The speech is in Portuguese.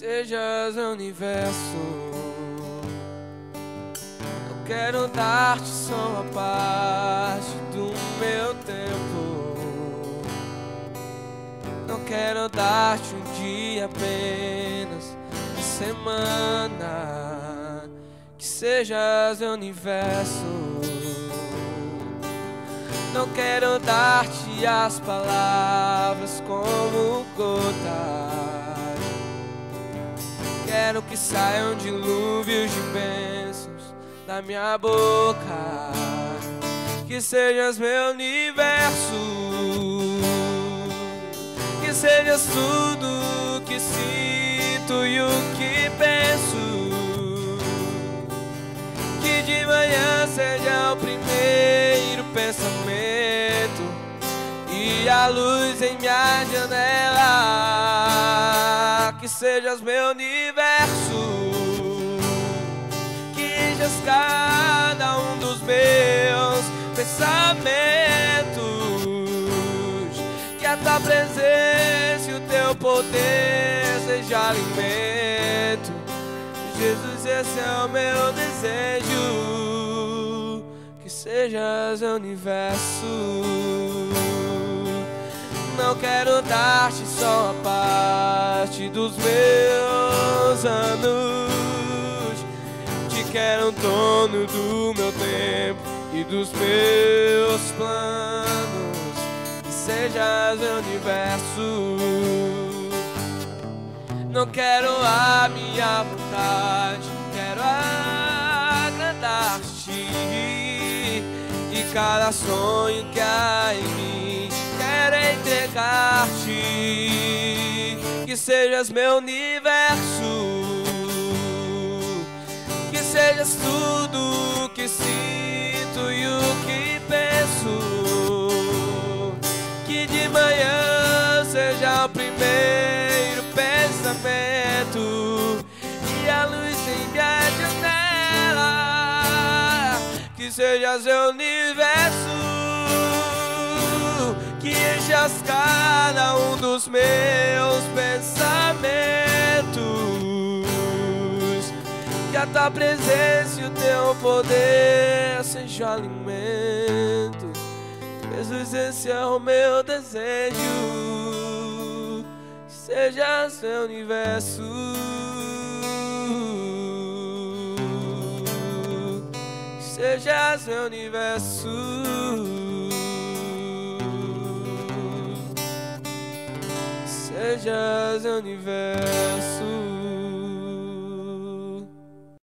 sejas o universo. Não quero dar-te só uma parte do meu tempo. Não quero dar-te um dia apenas, uma semana. Que sejas o universo. Não quero dar-te as palavras como gotas. Quero que saiam dilúvios de bênçãos da minha boca. Que sejas meu universo. Que sejas tudo que sinto e o que penso. Que de manhã seja o primeiro pensamento e a luz em minha janela. Que sejas meu universo. Que enchas cada um dos meus pensamentos. Que a tua presença e o teu poder seja alimento. Jesus, esse é o meu desejo. Que sejas o universo. Não quero dar-te só a parte dos meus anos. Te quero dono do meu tempo e dos meus planos. Que sejas o universo. Não quero a minha vontade, quero agradar-te. E cada sonho que há em mim, quero entregar-te. Que sejas meu universo. Que sejas tudo que sinto e o que penso. Que de manhã seja o primeiro pensamento e a luz em minha janela. Que sejas o universo. Que enchas cada um dos meus pensamentos. Que a tua presença e o teu poder seja alimento. Jesus, esse é o meu desejo. Que sejas seu universo. Que sejas seu universo. Que sejas seu universo.